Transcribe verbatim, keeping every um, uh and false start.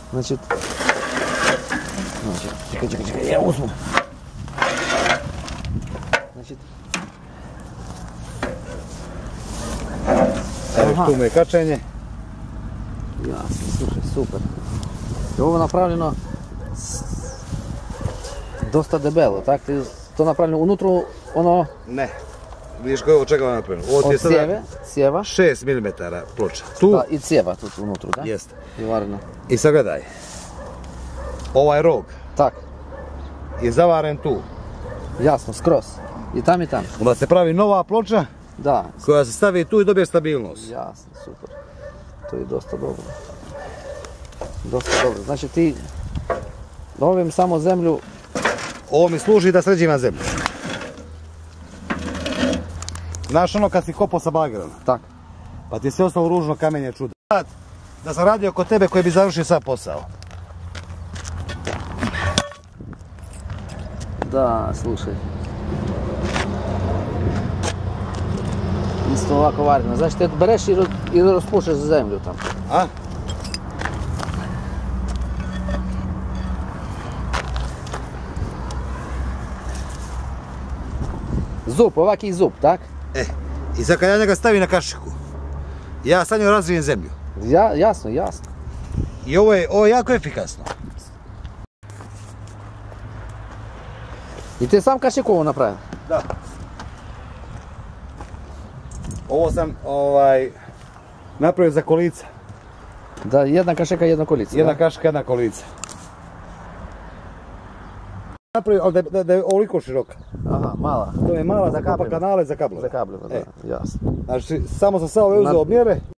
Значит, значит, чекай, чекай, чекай, я uzmu. Значит, Evo tu mu je kačenje. Jasno, slušaj, super. I ovo je napravljeno s- dosta debelo, tak? Ti to napravljeno unutru, ono, Ne. Vidiš koje od čega je napravljeno? Ovo ti je od sada cijeve, cijeva, šest milimetara ploča. Tu da, i cijeva tu unutru, da? jeste. I vareno. I sad gledaj. Ovaj rog Tak, je zavaren tu. jasno, skroz. I tam i tam. Onda se pravi nova ploča Da, koja se stavi tu i dobije stabilnost. jasno, super. To je dosta dobro. Dosta dobro. Znači ti lovim samo zemlju, Ovo mi služi da sređivam zemlju. Znaš ono kad si kopao sa bagerom, tak. pa ti se ostalo ružno kamenje čudo. Sad, da sam radio kod tebe koji bi završio sad posao. Da, slušaj. Isto ovako vareno. Znači ti bereš i, ro- i raspuštaš zemlju tamo. A? Zup, ovaki zup, tak? E, i sad kad ja njega stavim na kašiku, ja sad njoj razvijem zemlju. Ja, jasno, jasno. I ovo je, ovo je jako efikasno. I ti sam kašikovo napravio? Da. Ovo sam ovaj napravio za kolica. Da, jedna kašika, jedna kolica. Jedna da? kašika, jedna kolica. Napravio, ali da, da, da je ovoliko široka. Aha, mala. To je mala za Za kopa kablima. kanale za kablove. Za kablima, da, E. jasno. Znači, samo sam sad ove uzeo Na- mjere.